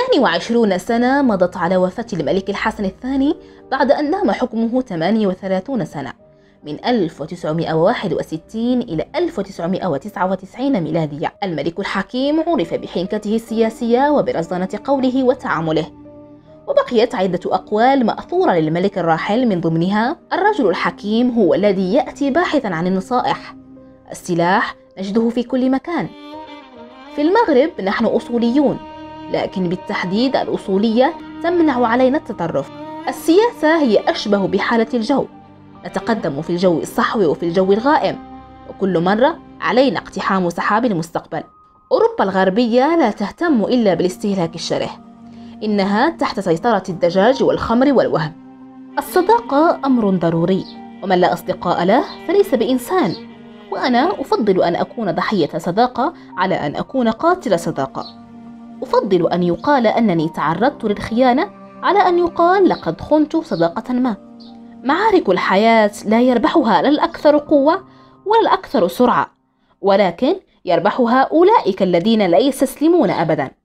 22 سنة مضت على وفاة الملك الحسن الثاني بعد أن نام حكمه 38 سنة، من 1961 إلى 1999 ميلادية. الملك الحكيم عرف بحنكته السياسية وبرزانة قوله وتعامله، وبقيت عدة أقوال مأثورة للملك الراحل، من ضمنها: الرجل الحكيم هو الذي يأتي باحثا عن النصائح. السلاح نجده في كل مكان. في المغرب نحن أصوليون، لكن بالتحديد الأصولية تمنع علينا التطرف. السياسة هي أشبه بحالة الجو، نتقدم في الجو الصحو وفي الجو الغائم، وكل مرة علينا اقتحام سحاب المستقبل. أوروبا الغربية لا تهتم إلا بالاستهلاك الشره، إنها تحت سيطرة الدجاج والخمر والوهم. الصداقة أمر ضروري، ومن لا أصدقاء له فليس بإنسان، وأنا أفضل أن أكون ضحية صداقة على أن أكون قاتل صداقة. أفضل أن يقال أنني تعرضت للخيانة على أن يقال لقد خنت صداقة ما. معارك الحياة لا يربحها لا الأكثر قوة ولا الأكثر سرعة، ولكن يربحها أولئك الذين لا يستسلمون أبدا.